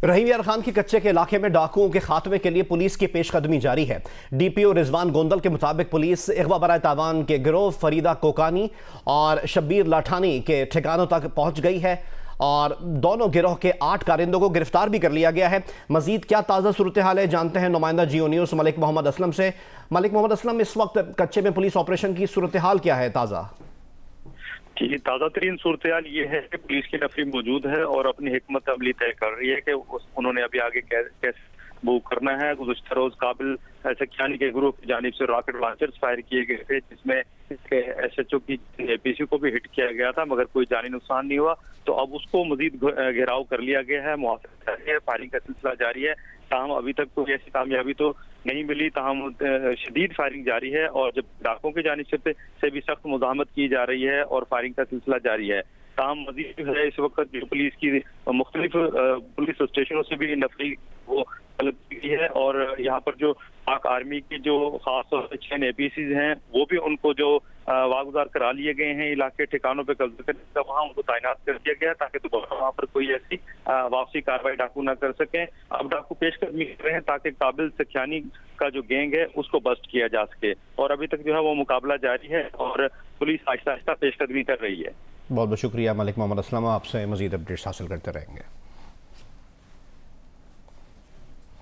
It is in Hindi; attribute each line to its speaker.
Speaker 1: रहीम यार खान के कच्चे के इलाके में डाकुओं के खात्मे के लिए पुलिस की पेशकदमी जारी है। डीपीओ रिजवान गोंदल के मुताबिक पुलिस अगवा बराए तावान के गिरोह फरीदा कोकानी और शब्बीर लाठानी के ठिकानों तक पहुंच गई है और दोनों गिरोह के 8 कारिंदों को गिरफ्तार भी कर लिया गया है। मजीद क्या ताज़ा सूरत हाल है जानते हैं नुमाइंदा जियो न्यूज़ मलिक मोहम्मद असलम से। मलिक मोहम्मद असलम, इस वक्त कच्चे में पुलिस ऑपरेशन की सूरत हाल क्या है ताज़ा?
Speaker 2: ताज़ा तरीन सूरत हाल ये है कि पुलिस की नफरी मौजूद है और अपनी हिकमत अमली तय कर रही है कि उन्होंने अभी आगे कैसे वो करना है। गुज़श्ता रोज काबिल सख्यानी के ग्रुप की जानिब से रॉकेट लॉन्चर्स फायर किए गए थे, जिसमें SHO की APC को भी हिट किया गया था, मगर कोई जानी नुकसान नहीं हुआ। तो अब उसको मजीद घेराव कर लिया गया है, मुआफ़िक़ जारी है, फायरिंग का सिलसिला जारी है। ताहम अभी तक कोई ऐसी कामयाबी तो नहीं मिली, ताहम शदीद फायरिंग जारी है और जब डाकुओं की जानिब से भी सख्त मुज़ाहमत की जा रही है और फायरिंग का सिलसिला जारी है। ताहम मजीद है इस वक्त जो पुलिस की मुख्तलिफ पुलिस स्टेशनों से भी नफरी वो तलब की है और यहाँ पर जो पाक आर्मी की जो खास तौर से 6 APCs हैं वो भी उनको जो वागुजार करा लिए गए हैं इलाके ठिकानों पे कब्जा करने का, वहाँ उनको तैनात कर दिया गया ताकि दोबारा वहाँ पर कोई ऐसी वापसी कार्रवाई डाकू ना कर सकें। अब डाकू पेशकदमी कर रहे हैं ताकि काबिल सख्यानी का जो गैंग है उसको बस्ट किया जा सके और अभी तक जो है वो मुकाबला जारी है और पुलिस आहिस्ता आहिस्ता पेशकदमी कर रही है।
Speaker 1: बहुत बहुत शुक्रिया मलिक मोहम्मद असलम, आपसे मजीद अपडेट्स हासिल करते रहेंगे।